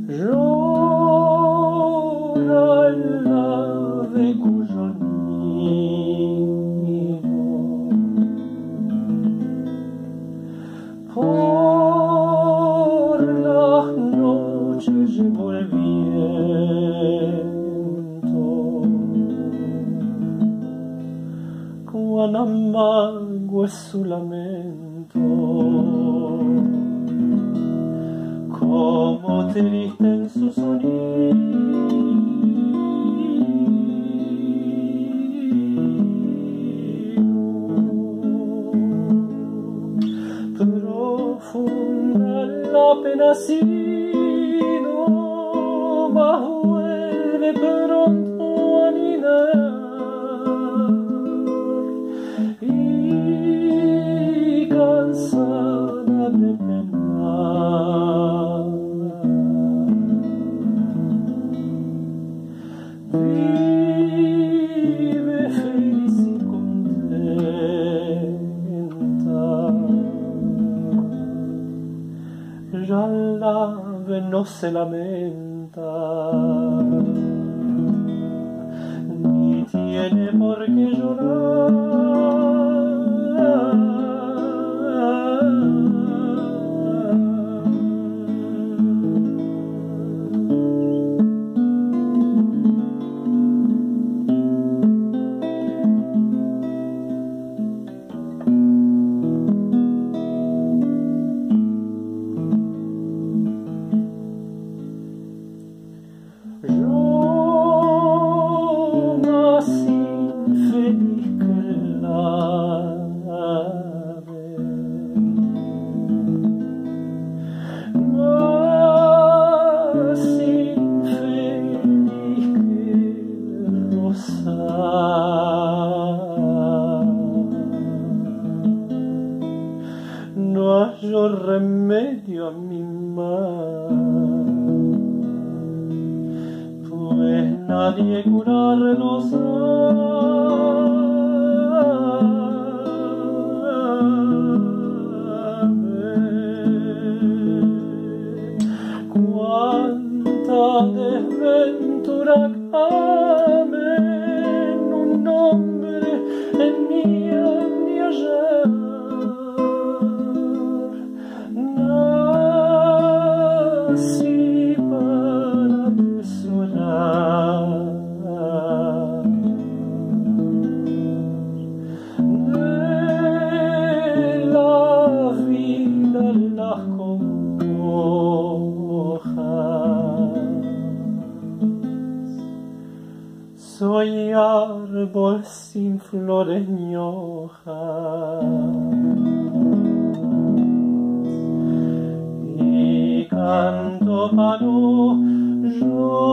llora el ave cuyo nido por las noches llevó el viento. Cuán amargo es su lamento, como triste en su sonido, profunda la pena sino, mas vuelve pronto a aninar, y cansada de penar vive feliz y contenta. Ya la ave no se lamenta, ni tiene por qué llorar. Yo nací infeliz que el ave, más infeliz que el rosal. No hallo remedio a mi mal, pues nadie curarlo sabe. Cuánta desventura cabe en un hombre en mi de ayer. Nací para desolar de la vida las congojas. Soy árbol sin flores ni hojas, y canto para no llorar.